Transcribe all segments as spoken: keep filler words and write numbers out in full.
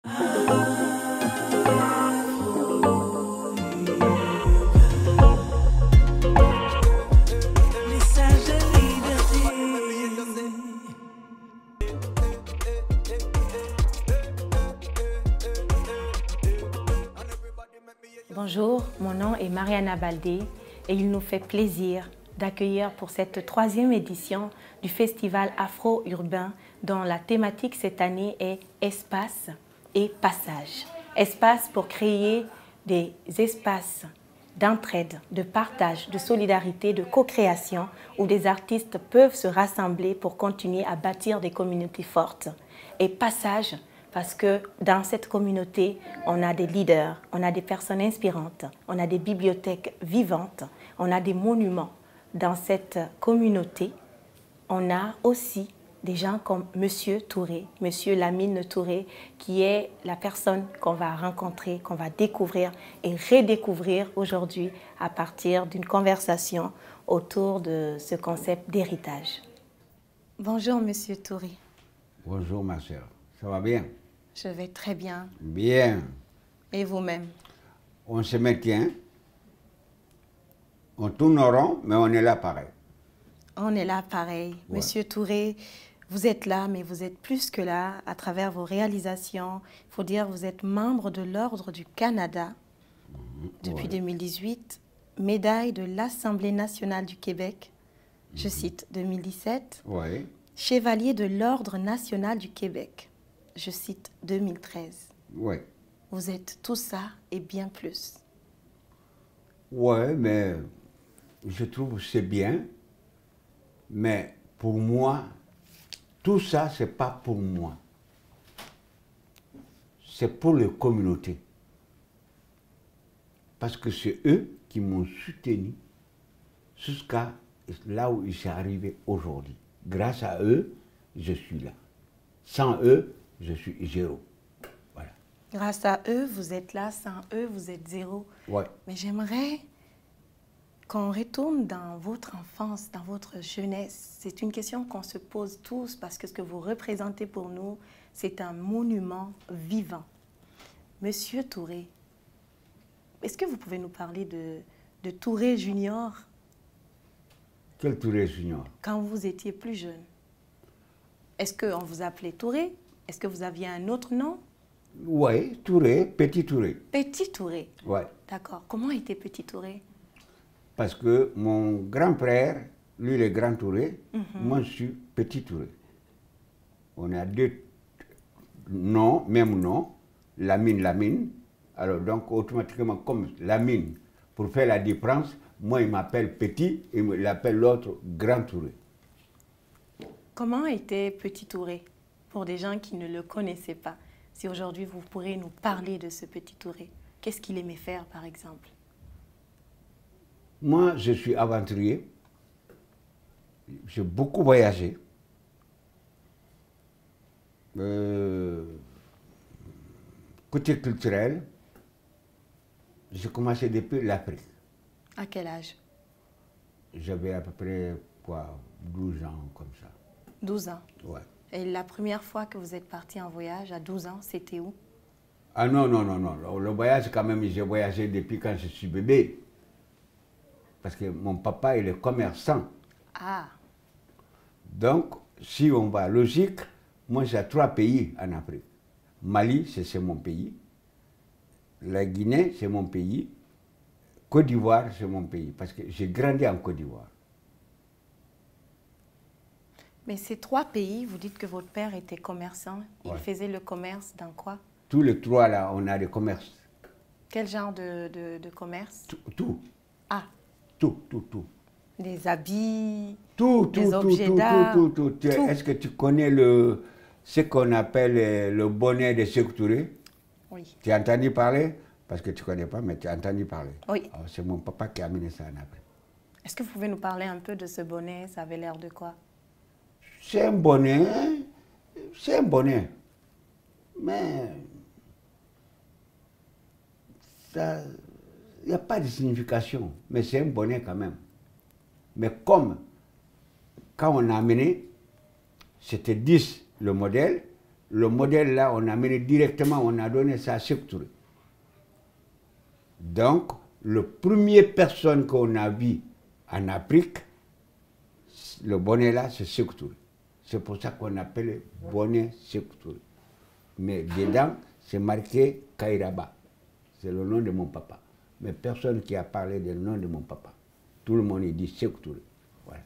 Bonjour, mon nom est Mariana Baldé et il nous fait plaisir d'accueillir pour cette troisième édition du Festival Afro-Urbain dont la thématique cette année est Espace et Passage. Espace pour créer des espaces d'entraide, de partage, de solidarité, de co-création où des artistes peuvent se rassembler pour continuer à bâtir des communautés fortes. Et Passage parce que dans cette communauté, on a des leaders, on a des personnes inspirantes, on a des bibliothèques vivantes, on a des monuments. Dans cette communauté, on a aussi des gens comme Monsieur Touré, Monsieur Lamine Touré, qui est la personne qu'on va rencontrer, qu'on va découvrir et redécouvrir aujourd'hui à partir d'une conversation autour de ce concept d'héritage. Bonjour Monsieur Touré. Bonjour ma sœur, ça va bien? Je vais très bien. Bien. Et vous-même? On se maintient, on tourne en rond, mais on est là pareil. On est là pareil. Ouais. Monsieur Touré, vous êtes là, mais vous êtes plus que là à travers vos réalisations. Il faut dire que vous êtes membre de l'Ordre du Canada mmh, depuis ouais. deux mille dix-huit, médaille de l'Assemblée nationale du Québec, mmh. je cite, deux mille dix-sept, ouais. chevalier de l'Ordre national du Québec. Je cite deux mille treize. Oui. Vous êtes tout ça et bien plus. Oui, mais je trouve que c'est bien. Mais pour moi, tout ça, ce n'est pas pour moi. C'est pour les communautés. Parce que c'est eux qui m'ont soutenu jusqu'à là où ils sont arrivés aujourd'hui. Grâce à eux, je suis là. Sans eux, je suis zéro. Voilà. Grâce à eux, vous êtes là. Sans eux, vous êtes zéro. Ouais. Mais j'aimerais qu'on retourne dans votre enfance, dans votre jeunesse. C'est une question qu'on se pose tous parce que ce que vous représentez pour nous, c'est un monument vivant. Monsieur Touré, est-ce que vous pouvez nous parler de, de Touré Junior? Quel Touré Junior? Quand vous étiez plus jeune. Est-ce qu'on vous appelait Touré? Est-ce que vous aviez un autre nom? Oui, Touré, Petit Touré. Petit Touré? Oui. D'accord. Comment était Petit Touré? Parce que mon grand-père, lui, le Grand Touré, mm-hmm. moi, je suis Petit Touré. On a deux noms, même nom, Lamine, Lamine. Alors, donc, automatiquement, comme Lamine, pour faire la différence, moi, il m'appelle Petit et il appelle l'autre Grand Touré. Comment était Petit Touré pour des gens qui ne le connaissaient pas? Si aujourd'hui vous pourrez nous parler de ce Petit Touré, qu'est-ce qu'il aimait faire par exemple? Moi, je suis aventurier. J'ai beaucoup voyagé. Euh, côté culturel, j'ai commencé depuis l'Afrique. À quel âge? J'avais à peu près quoi, douze ans comme ça. douze ans? Ouais. Et la première fois que vous êtes parti en voyage à douze ans, c'était où? Ah non, non, non, non. Le voyage, quand même, j'ai voyagé depuis quand je suis bébé. Parce que mon papa, il est commerçant. Ah. Donc, si on va logique, moi j'ai trois pays en Afrique. Mali, c'est mon pays. La Guinée, c'est mon pays. Côte d'Ivoire, c'est mon pays. Parce que j'ai grandi en Côte d'Ivoire. Mais ces trois pays, vous dites que votre père était commerçant. Il ouais. faisait le commerce dans quoi? Tous les trois, là, on a des commerces. Quel genre de, de, de commerce? Tout, tout. Ah. Tout, tout, tout. Des habits, tout, des tout, objets tout, d'art. Tout, tout, tout, tout. Est-ce que tu connais le, ce qu'on appelle le bonnet de Sékou Touré? Oui. Tu as entendu parler? Parce que tu ne connais pas, mais tu as entendu parler. Oui. C'est mon papa qui a amené ça en Afrique. Est-ce que vous pouvez nous parler un peu de ce bonnet? Ça avait l'air de quoi? C'est un bonnet, c'est un bonnet. Mais ça, il n'y a pas de signification, mais c'est un bonnet quand même. Mais comme, quand on a amené, c'était dix le modèle, le modèle là, on a mené directement, on a donné ça à Sékou Touré. Donc, la première personne qu'on a vue en Afrique, le bonnet là, c'est Sékou Touré. C'est pour ça qu'on appelle le bonnet Sékou Touré. Mais dedans, c'est marqué Kairaba. C'est le nom de mon papa. Mais personne qui a parlé du nom de mon papa. Tout le monde dit Sékou Touré. Voilà.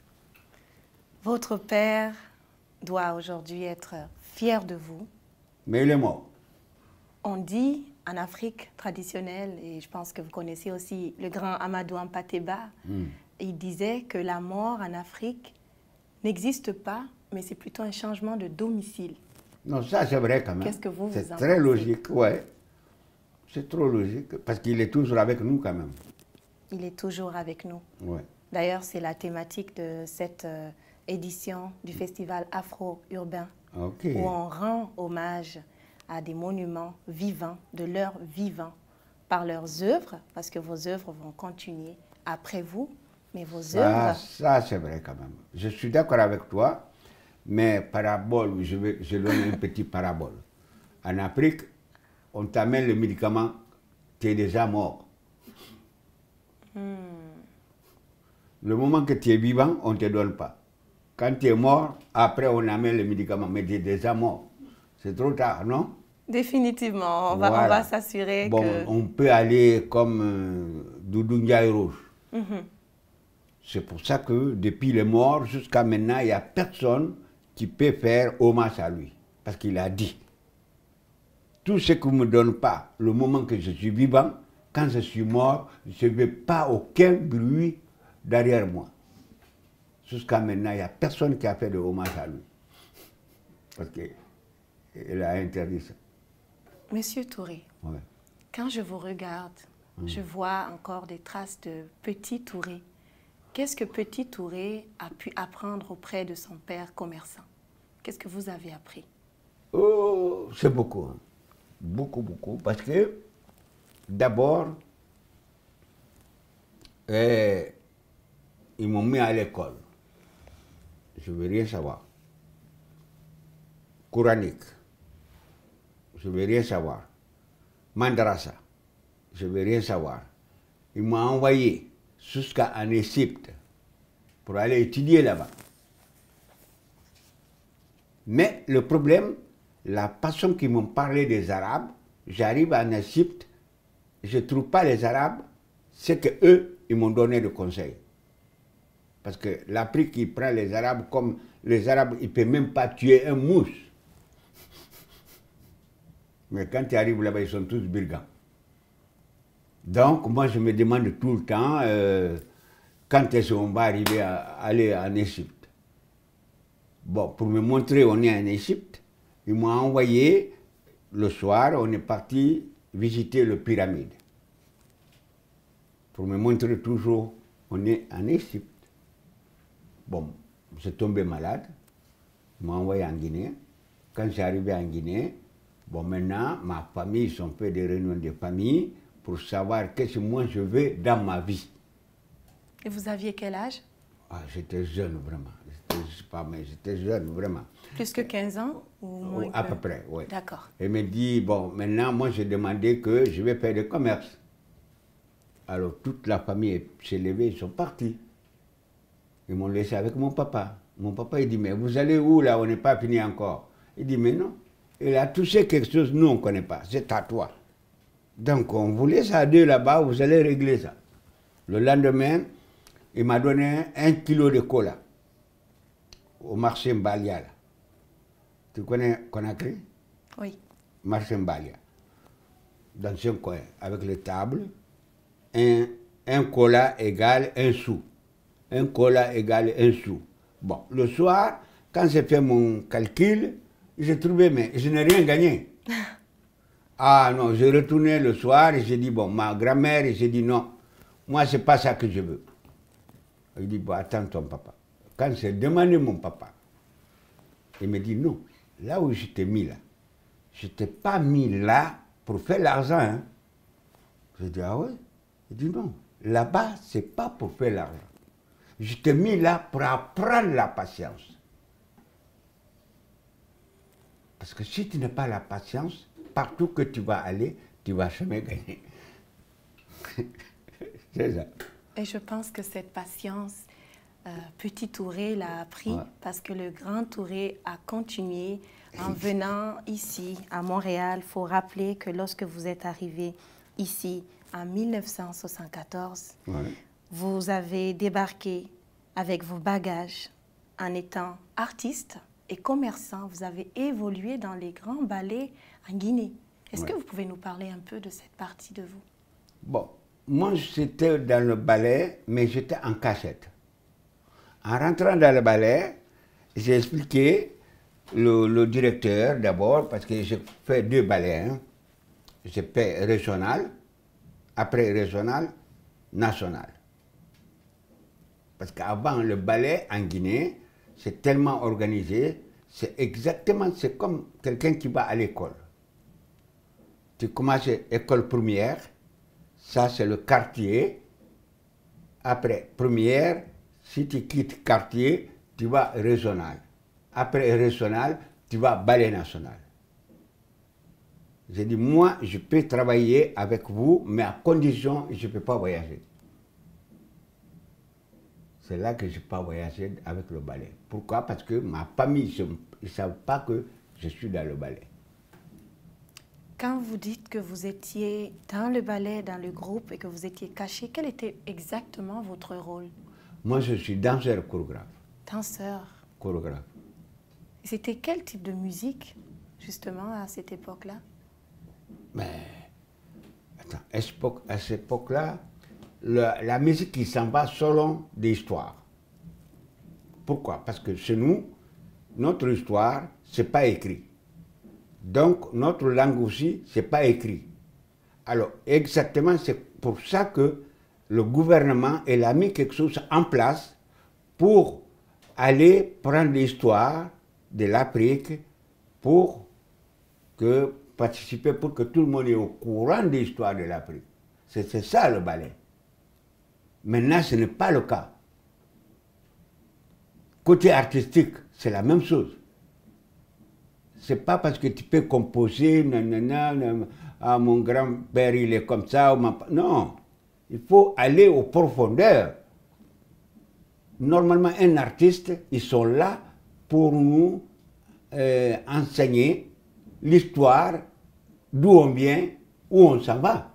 Votre père doit aujourd'hui être fier de vous. Mais il est mort. On dit en Afrique traditionnelle, et je pense que vous connaissez aussi le grand Amadou Hampâté-Bâ, mm. il disait que la mort en Afrique n'existe pas, mais c'est plutôt un changement de domicile. Non, ça c'est vrai quand même. Qu'est-ce que vous, vous en pensez? C'est très logique, ouais. C'est trop logique, parce qu'il est toujours avec nous quand même. Il est toujours avec nous. Ouais. D'ailleurs, c'est la thématique de cette euh, édition du festival Afro-Urbain, okay. où on rend hommage à des monuments vivants, de leurs vivants, par leurs œuvres, parce que vos œuvres vont continuer après vous, mais vos ça, œuvres... Ça, c'est vrai quand même. Je suis d'accord avec toi, mais parabole, je vais je donne un petit parabole. En Afrique, on t'amène le médicament, tu es déjà mort. Hmm. Le moment que tu es vivant, on ne te donne pas. Quand tu es mort, après on amène le médicament, mais tu es déjà mort. C'est trop tard, non? Définitivement, on va, voilà. va s'assurer bon, que... On peut aller comme euh, Doudou Ndiaye Rouge. Mm-hmm. C'est pour ça que depuis le mort jusqu'à maintenant, il n'y a personne qui peut faire hommage à lui. Parce qu'il a dit, tout ce qu'on ne me donne pas, le moment que je suis vivant, quand je suis mort, je ne veux pas aucun bruit derrière moi. Jusqu'à maintenant, il n'y a personne qui a fait de hommage à lui. Parce qu'il a interdit ça. Monsieur Touré, ouais. Quand je vous regarde, mmh. je vois encore des traces de Petit Touré. Qu'est-ce que Petit Touré a pu apprendre auprès de son père commerçant? Qu'est-ce que vous avez appris? Oh, c'est beaucoup. Hein. Beaucoup, beaucoup. Parce que, d'abord, eh, ils m'ont mis à l'école. Je ne veux rien savoir. Coranique. Je ne veux rien savoir. Mandrasa. Je ne veux rien savoir. Ils m'ont envoyé jusqu'en Égypte pour aller étudier là-bas. Mais le problème, la façon qu'ils m'ont parlé des Arabes, j'arrive en Égypte, je ne trouve pas les Arabes, c'est qu'eux, ils m'ont donné le conseil. Parce que l'Afrique, il prend les Arabes comme les Arabes, ils ne peuvent même pas tuer un mouche. Mais quand tu arrives là-bas, ils sont tous brigands. Donc, moi, je me demande tout le temps, euh, quand est-ce qu'on va arriver à aller en Égypte. Bon, pour me montrer on est en Égypte, ils m'ont envoyé, le soir, on est parti visiter les pyramides. Pour me montrer toujours, on est en Égypte. Bon, j'ai tombé malade, ils m'ont envoyé en Guinée. Quand j'ai arrivé en Guinée, bon, maintenant, ma famille, ils ont fait des réunions de famille pour savoir qu'est-ce que moi je veux dans ma vie. Et vous aviez quel âge? Ah, j'étais jeune, vraiment. J'étais jeune, vraiment. Plus que quinze ans ou moins À que... peu près, oui. D'accord. Et me dit, bon, maintenant, moi, j'ai demandé que je vais faire du commerce. Alors, toute la famille s'est levée, ils sont partis. Ils m'ont laissé avec mon papa. Mon papa, il dit, mais vous allez où, là, on n'est pas fini encore. Il dit, mais non. Il a touché quelque chose, nous, on ne connaît pas. C'est à toi. Donc, on vous laisse à deux là-bas, vous allez régler ça. Le lendemain, il m'a donné un kilo de cola au marché Mbalia. Là. Tu connais Conakry? Oui. Marché Mbalia. Dans un coin, avec les tables, un, un cola égale un sou. Un cola égale un sou. Bon, le soir, quand j'ai fait mon calcul, j'ai trouvé, mais je n'ai rien gagné. Ah non, j'ai retourné le soir et j'ai dit, bon, ma grand-mère, et j'ai dit, non, moi, c'est pas ça que je veux. Il dit, bon, attends ton papa. Quand j'ai demandé mon papa, il me dit, non, là où je t'ai mis là, je ne t'ai pas mis là pour faire l'argent. Hein. J'ai dit, ah ouais? Il dit, non, là-bas, ce n'est pas pour faire l'argent. Je t'ai mis là pour apprendre la patience. Parce que si tu n'as pas la patience, partout que tu vas aller, tu ne vas jamais gagner. C'est ça. Et je pense que cette patience, euh, Petit Touré l'a appris ouais. parce que le Grand Touré a continué en venant ici, à Montréal. Il faut rappeler que lorsque vous êtes arrivé ici, en mille neuf cent soixante-quatorze, ouais. vous avez débarqué avec vos bagages en étant artiste et commerçant. Vous avez évolué dans les grands ballets en Guinée. Est-ce ouais. que vous pouvez nous parler un peu de cette partie de vous? Bon, moi j'étais dans le ballet, mais j'étais en cachette. En rentrant dans le ballet, j'ai expliqué le, le directeur d'abord, parce que j'ai fait deux ballets. Hein. J'ai fait régional, après régional, national. Parce qu'avant le ballet en Guinée, c'est tellement organisé, c'est exactement, c'est comme quelqu'un qui va à l'école. Tu commences école première, ça c'est le quartier. Après première, si tu quittes quartier, tu vas régional. Après régional, tu vas ballet national. J'ai dit, moi, je peux travailler avec vous, mais à condition que je ne peux pas voyager. C'est là que je n'ai pas voyagé avec le ballet. Pourquoi? Parce que ma famille, ils ne savent pas que je suis dans le ballet. Quand vous dites que vous étiez dans le ballet, dans le groupe, et que vous étiez caché, quel était exactement votre rôle? Moi, je suis danseur chorégraphe. Danseur? Chorégraphe. C'était quel type de musique, justement, à cette époque-là? Mais, attends, à cette époque-là, la, la musique qui s'en va selon des histoires. Pourquoi? Parce que chez nous, notre histoire, ce n'est pas écrit. Donc, notre langue aussi, ce n'est pas écrit. Alors, exactement, c'est pour ça que le gouvernement il a mis quelque chose en place pour aller prendre l'histoire de l'Afrique pour que, participer, pour que tout le monde est au courant de l'histoire de l'Afrique. C'est ça le ballet. Maintenant, ce n'est pas le cas. Côté artistique, c'est la même chose. C'est pas parce que tu peux composer, nanana, nanana, ah, mon grand-père il est comme ça, ma... non. Il faut aller aux profondeurs. Normalement, un artiste, ils sont là pour nous euh, enseigner l'histoire, d'où on vient, où on s'en va.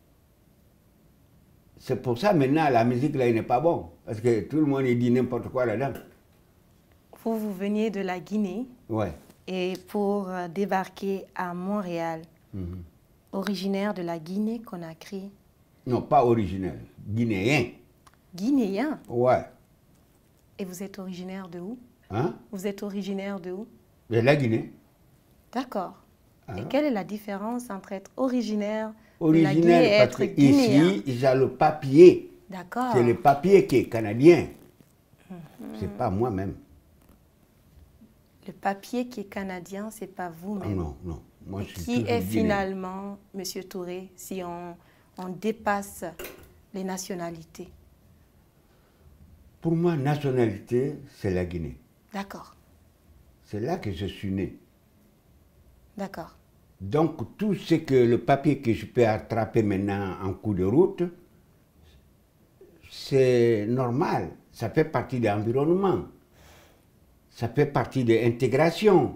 C'est pour ça maintenant la musique là, il n'est pas bon. Parce que tout le monde dit n'importe quoi là-dedans. Vous, vous veniez de la Guinée. Ouais. Et pour euh, débarquer à Montréal, Mm-hmm. originaire de la Guinée-Conakry. Non, pas originaire, guinéen. Guinéen? Ouais. Et vous êtes originaire de où? Hein? Vous êtes originaire de où? De la Guinée. D'accord. Hein? Et quelle est la différence entre être originaire, originaire de la Guinée et parce être que guinéen? ici, il y a le papier. D'accord. C'est le papier qui est canadien. Mm-hmm. C'est pas moi-même. Le papier qui est canadien, c'est pas vous-même. Ah non, non. Moi, je suis qui est guinéen. finalement, Monsieur Touré, si on, on dépasse les nationalités? Pour moi, nationalité, c'est la Guinée. D'accord. C'est là que je suis né. D'accord. Donc, tout ce que le papier que je peux attraper maintenant en cours de route, c'est normal. Ça fait partie de l'environnement. Ça fait partie de l'intégration.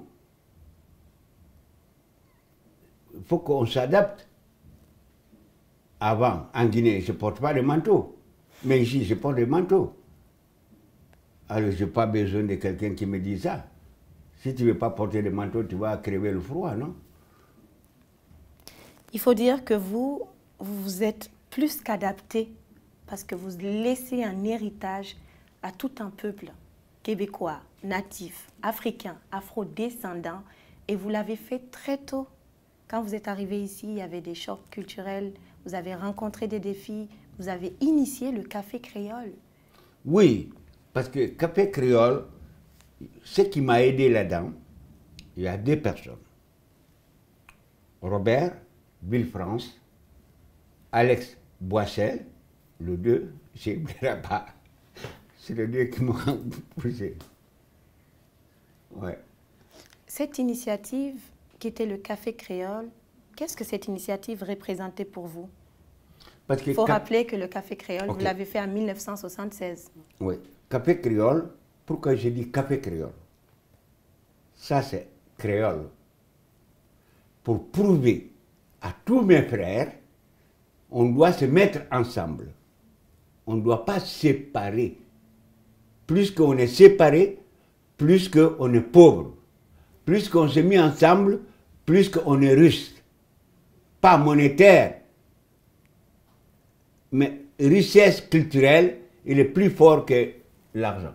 Il faut qu'on s'adapte. Avant, en Guinée, je ne porte pas de manteau. Mais ici, je porte des manteaux. Alors, je n'ai pas besoin de quelqu'un qui me dise ça. Si tu ne veux pas porter de manteau, tu vas crever le froid, non? Il faut dire que vous, vous êtes plus qu'adapté parce que vous laissez un héritage à tout un peuple québécois, natif, africain, afro-descendant, et vous l'avez fait très tôt. Quand vous êtes arrivé ici, il y avait des chocs culturels, vous avez rencontré des défis, vous avez initié le café créole. Oui, parce que café créole, ce qui m'a aidé là-dedans, il y a deux personnes. Robert Villefrance, Alex Boissel, les deux, j'ai oublié là-bas. C'est les deux qui m'ont poussé. Ouais. cette initiative qui était le Café Créole, qu'est-ce que cette initiative représentait pour vous? Il faut rappeler que le Café Créole, okay. vous l'avez fait en mille neuf cent soixante-seize. Oui, Café Créole, pourquoi je dis Café Créole? Ça, c'est créole. Pour prouver à tous mes frères, on doit se mettre ensemble. On ne doit pas se séparer. Plus qu'on est séparé, plus qu'on est pauvre. Plus qu'on s'est mis ensemble, plus qu'on est riche. Pas monétaire, mais richesse culturelle, il est plus fort que l'argent.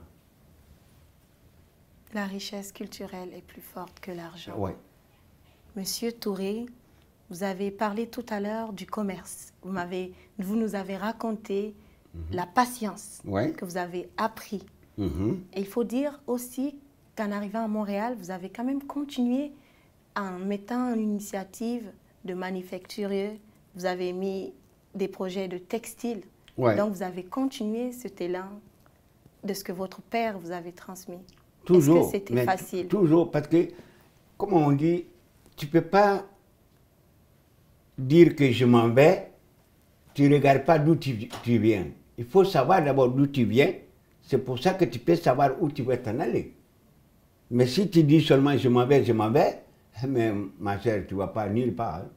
La richesse culturelle est plus forte que l'argent. Oui. Monsieur Touré, vous avez parlé tout à l'heure du commerce. Vous, m'avez, vous nous avez raconté mm-hmm. la patience ouais. que vous avez appris. Mm-hmm. Et il faut dire aussi qu'en arrivant à Montréal, vous avez quand même continué en mettant en initiative de manufacturiers. Vous avez mis des projets de textile. Ouais. Donc, vous avez continué cet élan de ce que votre père vous avait transmis. Toujours. Est-ce que c'était facile? Toujours, parce que, comme on dit, tu ne peux pas dire que je m'en vais, tu ne regardes pas d'où tu, tu viens. Il faut savoir d'abord d'où tu viens. C'est pour ça que tu peux savoir où tu vas t'en aller. Mais si tu dis seulement je m'en vais, je m'en vais, mais ma chère, tu ne vas pas nulle part. Hein.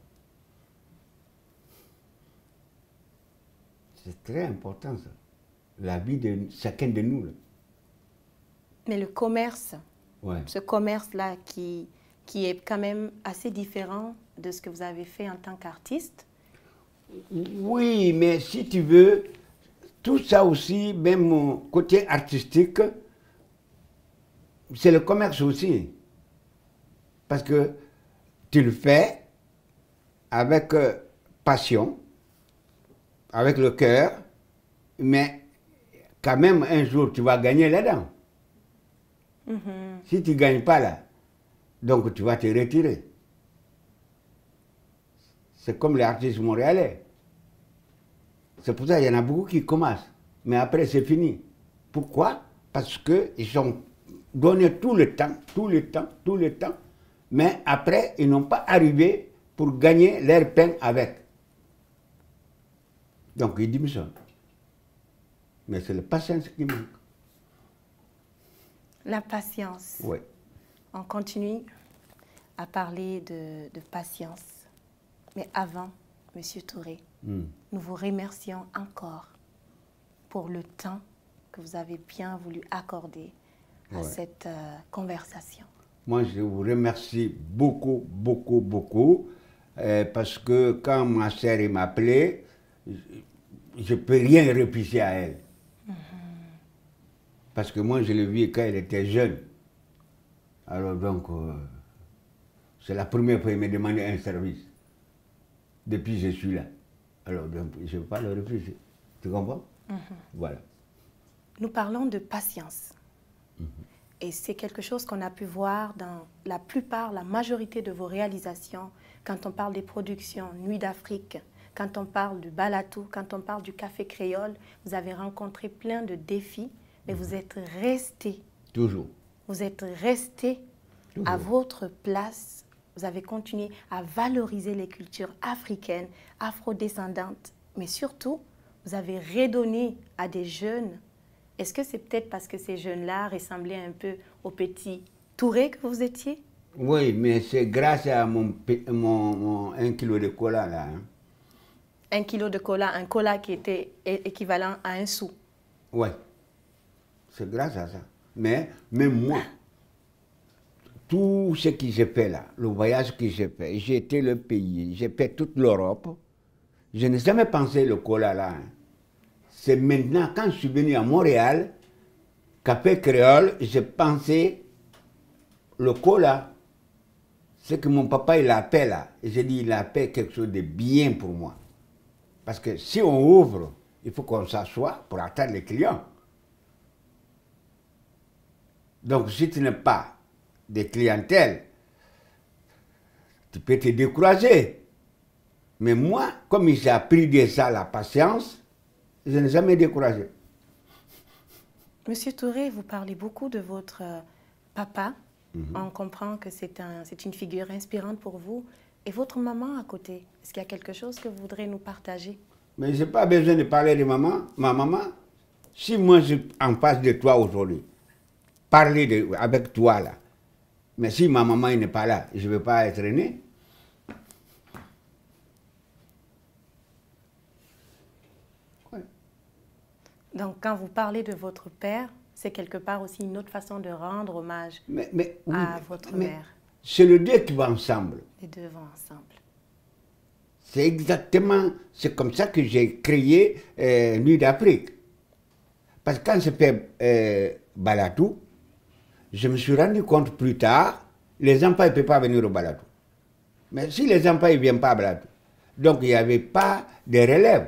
C'est très important ça. La vie de chacun de nous. Là. Mais le commerce, ouais. ce commerce-là qui, qui est quand même assez différent de ce que vous avez fait en tant qu'artiste. Oui, mais si tu veux, tout ça aussi, même mon côté artistique, c'est le commerce aussi. Parce que tu le fais avec euh, passion, avec le cœur, mais quand même un jour tu vas gagner là-dedans. Mm-hmm. Si tu ne gagnes pas là, donc tu vas te retirer. C'est comme les artistes montréalais. C'est pour ça qu'il y en a beaucoup qui commencent. Mais après, c'est fini. Pourquoi? Parce qu'ils ont donné tout le temps, tout le temps, tout le temps. Mais après, ils n'ont pas arrivé pour gagner leur pain avec. Donc, ils démissionnent. Mais c'est la patience qui manque. La patience. Oui. On continue à parler de, de patience. Mais avant, Monsieur Touré, mm. nous vous remercions encore pour le temps que vous avez bien voulu accorder à ouais. cette euh, conversation. Moi, je vous remercie beaucoup, beaucoup, beaucoup, euh, parce que quand ma sœur m'appelait, je ne peux rien refuser à elle. Mm-hmm. Parce que moi, je l'ai vue quand elle était jeune. Alors donc, euh, c'est la première fois qu'elle m'a demandé un service. Depuis, je suis là. Alors donc, je ne peux pas le refuser. Tu comprends? Mm-hmm. Voilà. Nous parlons de patience. Mm-hmm. Et c'est quelque chose qu'on a pu voir dans la plupart, la majorité de vos réalisations, quand on parle des productions Nuit d'Afrique, quand on parle du Balatou, quand on parle du Café Créole. Vous avez rencontré plein de défis, mais mmh. vous êtes resté. Toujours. Vous êtes resté Toujours. À votre place. Vous avez continué à valoriser les cultures africaines, afrodescendantes, mais surtout, vous avez redonné à des jeunes. Est-ce que c'est peut-être parce que ces jeunes-là ressemblaient un peu au petit Touré que vous étiez? Oui, mais c'est grâce à mon, mon, mon un kilo de cola là. Hein. Un kilo de cola, un cola qui était équivalent à un sou. Oui, c'est grâce à ça. Mais même moi, tout ce que j'ai fait là, le voyage que j'ai fait, j'ai été le pays, j'ai fait toute l'Europe, je n'ai jamais pensé le cola là. Hein. C'est maintenant, quand je suis venu à Montréal, Café Créole, j'ai pensé le cola. C'est que mon papa, il a fait là. Et j'ai dit, il a fait quelque chose de bien pour moi. Parce que si on ouvre, il faut qu'on s'assoie pour attendre les clients. Donc, si tu n'as pas de clientèle, tu peux te décourager. Mais moi, comme j'ai appris de ça la patience, je n'ai jamais découragé. Monsieur Touré, vous parlez beaucoup de votre papa, Mm-hmm. On comprend que c'est un, c'est une figure inspirante pour vous. Et votre maman à côté, est-ce qu'il y a quelque chose que vous voudrez nous partager? Mais je n'ai pas besoin de parler de maman. Ma maman, si moi je suis en face de toi aujourd'hui, parler de, avec toi là, mais si ma maman n'est pas là, je ne vais pas être né. Ouais. Donc quand vous parlez de votre père, c'est quelque part aussi une autre façon de rendre hommage mais, mais, oui, à votre mais, mère. C'est le deux qui va ensemble. Les deux vont ensemble. C'est exactement, c'est comme ça que j'ai créé euh, Nuit d'Afrique. Parce que quand j'ai fait euh, Balatou, je me suis rendu compte plus tard, les enfants ne peuvent pas venir au Balatou. Mais si les enfants ne viennent pas à Balatou, donc il n'y avait pas de relève.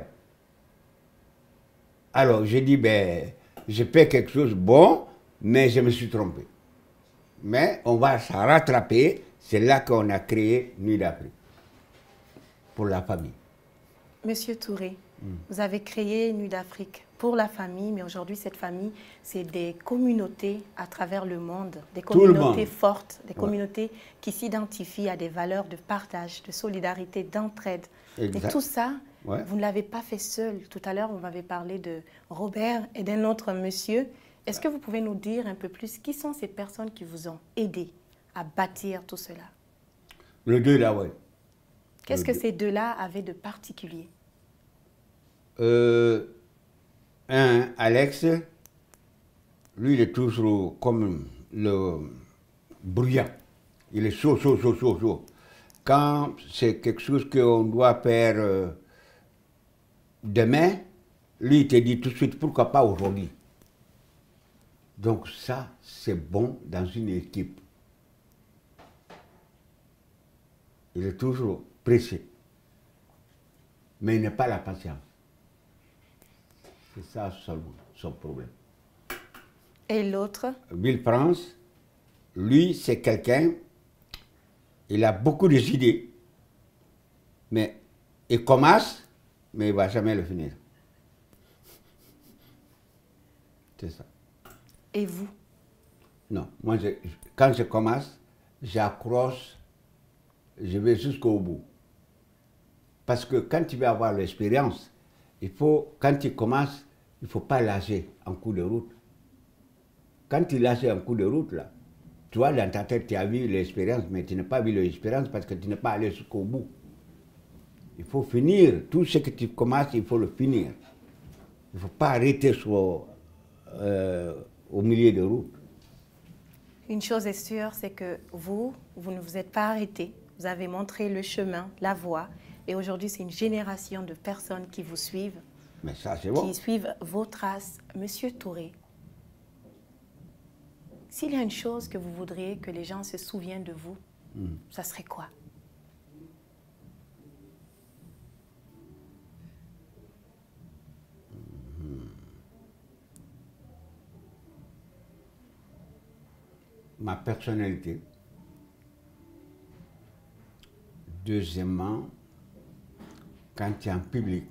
Alors j'ai dit, ben, j'ai fait quelque chose de bon, mais je me suis trompé. Mais on va s'en rattraper, c'est là qu'on a créé Nuit d'Afrique. Pour la famille. Monsieur Touré, mm. vous avez créé Nuit d'Afrique pour la famille, mais aujourd'hui, cette famille, c'est des communautés à travers le monde, des communautés fortes, des ouais. communautés qui s'identifient à des valeurs de partage, de solidarité, d'entraide. Et tout ça, ouais. vous ne l'avez pas fait seul. Tout à l'heure, vous m'avez parlé de Robert et d'un autre monsieur. Est-ce que vous pouvez nous dire un peu plus qui sont ces personnes qui vous ont aidé à bâtir tout cela? Le deux là, oui. Qu'est-ce que ces deux-là avaient de particulier? euh, Un, Alex, lui, il est toujours comme le bruyant. Il est chaud, chaud, chaud, chaud, chaud. Quand c'est quelque chose qu'on doit faire euh, demain, lui, il te dit tout de suite, pourquoi pas aujourd'hui? Donc ça, c'est bon dans une équipe. Il est toujours pressé. Mais il n'a pas la patience. C'est ça son, son problème. Et l'autre? Bill France, lui, c'est quelqu'un, il a beaucoup d'idées, mais il commence, mais il ne va jamais le finir. C'est ça. Et vous? Non, moi, je, quand je commence, j'accroche, je vais jusqu'au bout. Parce que quand tu vas avoir l'expérience, il faut, quand tu commences, il ne faut pas lâcher en coup de route. Quand tu lâches un coup de route, là, toi, dans ta tête, tu as vu l'expérience, mais tu n'as pas vu l'expérience parce que tu n'es pas allé jusqu'au bout. Il faut finir. Tout ce que tu commences, il faut le finir. Il ne faut pas arrêter sur, euh, au milieu de route. Une chose est sûre, c'est que vous, vous ne vous êtes pas arrêté. Vous avez montré le chemin, la voie. Et aujourd'hui, c'est une génération de personnes qui vous suivent. Mais ça, c'est bon. Qui suivent vos traces. Monsieur Touré, s'il y a une chose que vous voudriez que les gens se souviennent de vous, mm. ça serait quoi? Mm. Ma personnalité. Deuxièmement, quand tu es en public,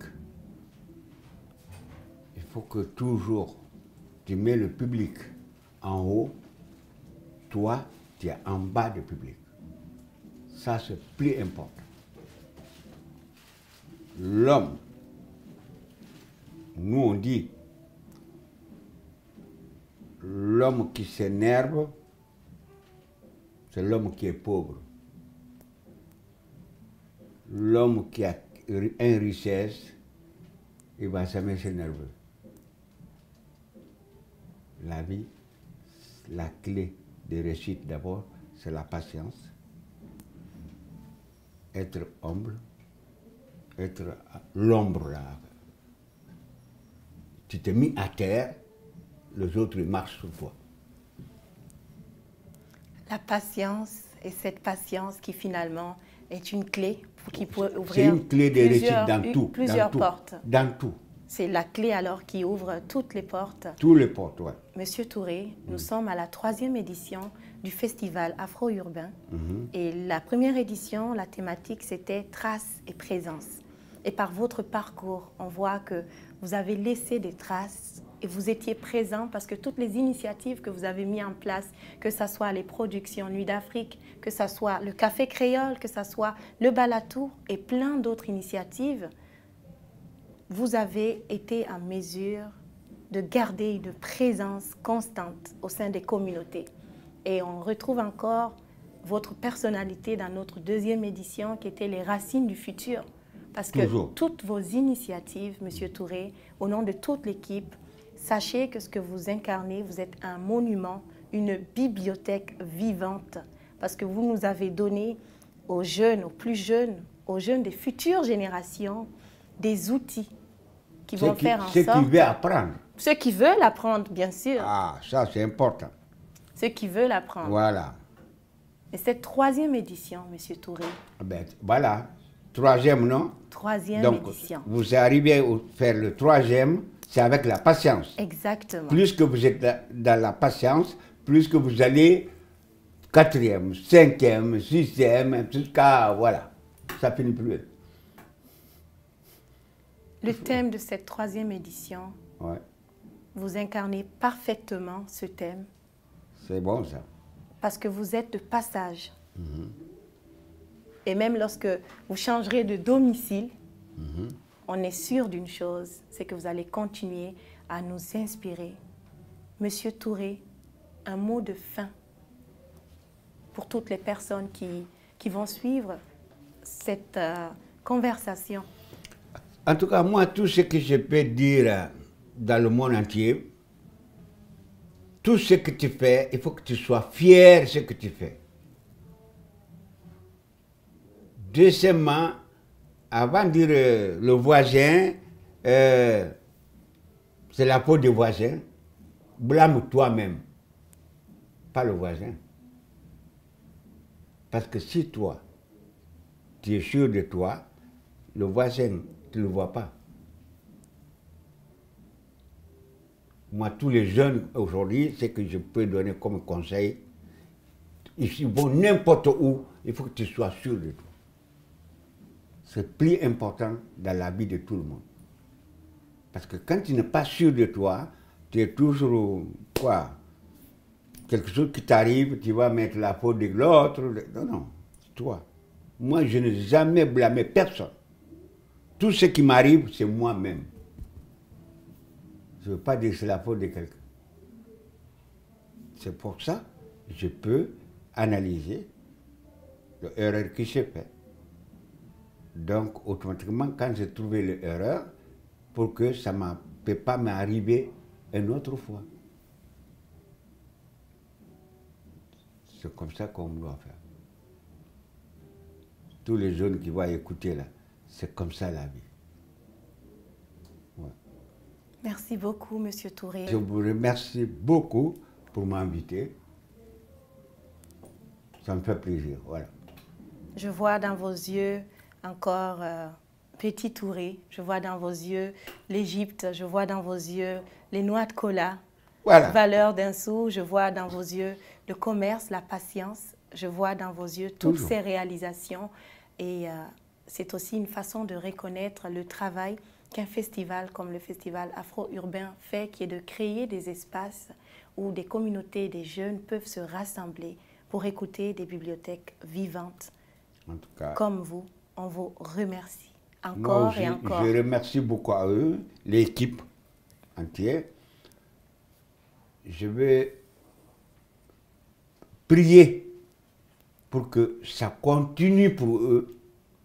il faut que toujours tu mets le public en haut, toi, tu es en bas du public. Ça, c'est plus important. L'homme, nous on dit, l'homme qui s'énerve, c'est l'homme qui est pauvre. L'homme qui a une richesse, il ne va jamais s'énerver. La vie, la clé de réussite d'abord, c'est la patience. Être humble, être l'ombre là. Tu t'es mis à terre, les autres ils marchent sur toi. La patience, et cette patience qui finalement est une clé qui peut ouvrir une clé de plusieurs, dans tout, plusieurs dans tout, portes. Dans tout. C'est la clé alors qui ouvre toutes les portes. Toutes les portes, oui. Monsieur Touré, mmh. nous sommes à la troisième édition du festival Afro-Urbain. Mmh. Et la première édition, la thématique, c'était traces et présence. Et par votre parcours, on voit que vous avez laissé des traces et vous étiez présent parce que toutes les initiatives que vous avez mises en place, que ce soit les productions Nuit d'Afrique, que ce soit le Café Créole, que ce soit le Balatour et plein d'autres initiatives, vous avez été en mesure de garder une présence constante au sein des communautés. Et on retrouve encore votre personnalité dans notre deuxième édition qui était les racines du futur. Parce que Toujours. toutes vos initiatives, Monsieur Touré, au nom de toute l'équipe, sachez que ce que vous incarnez, vous êtes un monument, une bibliothèque vivante. Parce que vous nous avez donné aux jeunes, aux plus jeunes, aux jeunes des futures générations, des outils qui vont qui, faire en ceux sorte... qui veulent apprendre. Ceux qui veulent apprendre, bien sûr. Ah, ça c'est important. Ceux qui veulent apprendre. Voilà. Et cette troisième édition, Monsieur Touré. Ben, voilà. Troisième, non? Troisième Donc, édition. vous arrivez à faire le troisième, c'est avec la patience. Exactement. Plus que vous êtes dans la patience, plus que vous allez quatrième, cinquième, sixième, jusqu'à, voilà, ça finit plus. Le thème de cette troisième édition, Ouais. vous incarnez parfaitement ce thème. C'est bon ça. Parce que vous êtes de passage. Mm-hmm. Et même lorsque vous changerez de domicile, mm-hmm. on est sûr d'une chose, c'est que vous allez continuer à nous inspirer. Monsieur Touré, un mot de fin pour toutes les personnes qui, qui vont suivre cette euh, conversation. En tout cas, moi, tout ce que je peux dire dans le monde entier, tout ce que tu fais, il faut que tu sois fier de ce que tu fais. Deuxièmement, avant de dire euh, le voisin, euh, c'est la faute du voisin, blâme toi-même, pas le voisin. Parce que si toi, tu es sûr de toi, le voisin, tu ne le vois pas. Moi, tous les jeunes aujourd'hui, ce que je peux donner comme conseil, ils vont n'importe où, il faut que tu sois sûr de toi. C'est plus important dans la vie de tout le monde. Parce que quand tu n'es pas sûr de toi, tu es toujours, quoi, quelque chose qui t'arrive, tu vas mettre la faute de l'autre. Non, non, toi. Moi, je n'ai jamais blâmé personne. Tout ce qui m'arrive, c'est moi-même. Je ne veux pas dire que c'est la faute de quelqu'un. C'est pour ça que je peux analyser l'erreur que j'ai faite. Donc, automatiquement, quand j'ai trouvé l'erreur, pour que ça ne peut pas m'arriver une autre fois. C'est comme ça qu'on doit faire. Tous les jeunes qui vont écouter là, c'est comme ça la vie. Ouais. Merci beaucoup, Monsieur Touré. Je vous remercie beaucoup pour m'inviter. Ça me fait plaisir, voilà. Je vois dans vos yeux encore euh, Petit Touré. Je vois dans vos yeux l'Égypte. Je vois dans vos yeux les noix de cola. Voilà. Valeur d'un sou. Je vois dans vos yeux le commerce, la patience. Je vois dans vos yeux toutes Toujours. ces réalisations. Et euh, c'est aussi une façon de reconnaître le travail qu'un festival comme le festival afro-urbain fait, qui est de créer des espaces où des communautés, des jeunes peuvent se rassembler pour écouter des bibliothèques vivantes. En tout cas, comme vous, on vous remercie encore moi aussi, et encore. je remercie beaucoup à eux, l'équipe entière. Je vais prier pour que ça continue pour eux,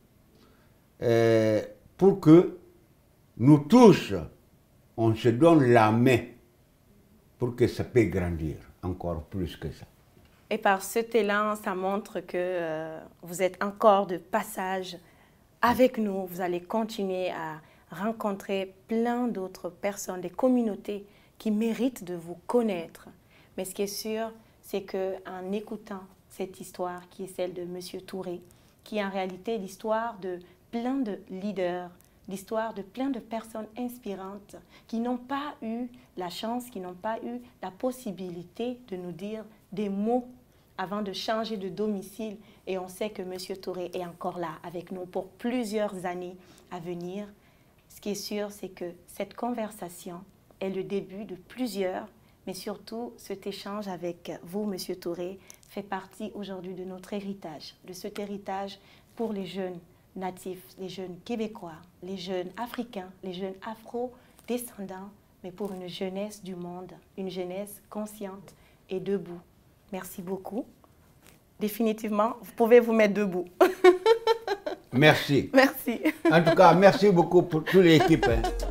euh, pour que nous tous, on se donne la main pour que ça puisse grandir encore plus que ça. Et par cet élan, ça montre que euh, vous êtes encore de passage avec nous. Vous allez continuer à rencontrer plein d'autres personnes, des communautés qui méritent de vous connaître. Mais ce qui est sûr, c'est qu'en écoutant cette histoire qui est celle de Monsieur Touré, qui est en réalité l'histoire de plein de leaders, l'histoire de plein de personnes inspirantes qui n'ont pas eu la chance, qui n'ont pas eu la possibilité de nous dire des mots avant de changer de domicile. Et on sait que Monsieur Touré est encore là avec nous pour plusieurs années à venir. Ce qui est sûr, c'est que cette conversation est le début de plusieurs, mais surtout cet échange avec vous, Monsieur Touré, fait partie aujourd'hui de notre héritage, de cet héritage pour les jeunes natifs, les jeunes québécois, les jeunes africains, les jeunes afro-descendants, mais pour une jeunesse du monde, une jeunesse consciente et debout. Merci beaucoup. Définitivement, vous pouvez vous mettre debout. Merci. Merci. En tout cas, merci beaucoup pour toute l'équipe. Hein.